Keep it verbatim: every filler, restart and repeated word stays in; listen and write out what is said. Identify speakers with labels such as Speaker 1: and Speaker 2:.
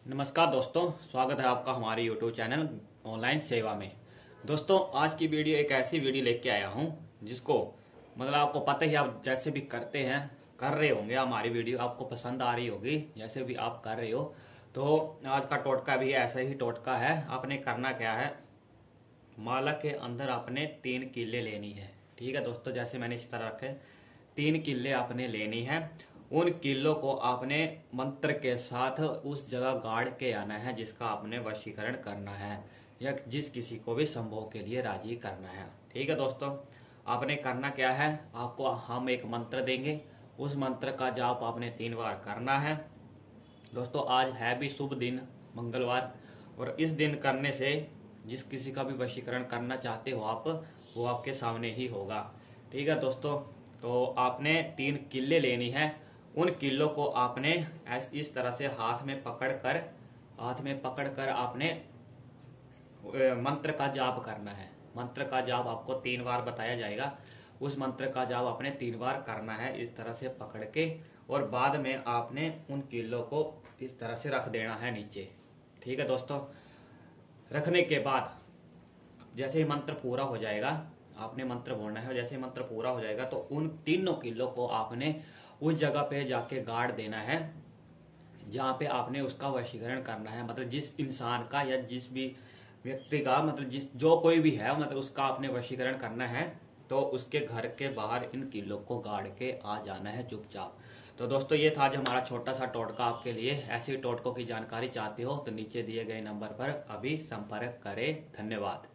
Speaker 1: नमस्कार दोस्तों, स्वागत है आपका हमारे यूट्यूब चैनल ऑनलाइन सेवा में। दोस्तों, आज की वीडियो एक ऐसी वीडियो लेके आया हूं जिसको मतलब आपको पता ही, आप जैसे भी करते हैं कर रहे होंगे, हमारी वीडियो आपको पसंद आ रही होगी जैसे भी आप कर रहे हो। तो आज का टोटका भी ऐसा ही टोटका है। आपने करना क्या है, माला के अंदर आपने तीन किले लेनी है। ठीक है दोस्तों, जैसे मैंने इस तरह रखे तीन किले आपने लेनी है। उन किलों को आपने मंत्र के साथ उस जगह गाड़ के आना है जिसका आपने वशीकरण करना है, या जिस किसी को भी संभोग के लिए राजी करना है। ठीक है दोस्तों, आपने करना क्या है, आपको हम एक मंत्र देंगे, उस मंत्र का जाप आपने तीन बार करना है। दोस्तों, आज है भी शुभ दिन, मंगलवार, और इस दिन करने से जिस किसी का भी वशीकरण करना चाहते हो आप, वो आपके सामने ही होगा। ठीक है दोस्तों, तो आपने तीन किले लेनी है। उन किलों को आपने इस तरह से हाथ में पकड़ कर हाथ में पकड़ कर आपने मंत्र का जाप करना है। मंत्र का जाप आपको तीन बार बताया जाएगा, उस मंत्र का जाप आपने तीन बार करना है इस तरह से पकड़ के, और बाद में आपने उन किलों को इस तरह से रख देना है नीचे। ठीक है दोस्तों, रखने के बाद जैसे ही मंत्र पूरा हो जाएगा, आपने मंत्र बोलना है, जैसे ही मंत्र पूरा हो जाएगा तो उन तीनों किलों को आपने उस जगह पे जाके गाड़ देना है जहाँ पे आपने उसका वशीकरण करना है। मतलब जिस इंसान का या जिस भी व्यक्ति का, मतलब जिस जो कोई भी है, मतलब उसका आपने वशीकरण करना है। तो उसके घर के बाहर इन किलों को गाड़ के आ जाना है चुपचाप। तो दोस्तों, ये था आज हमारा छोटा सा टोटका आपके लिए। ऐसे टोटकों की जानकारी चाहते हो तो नीचे दिए गए नंबर पर अभी संपर्क करें। धन्यवाद।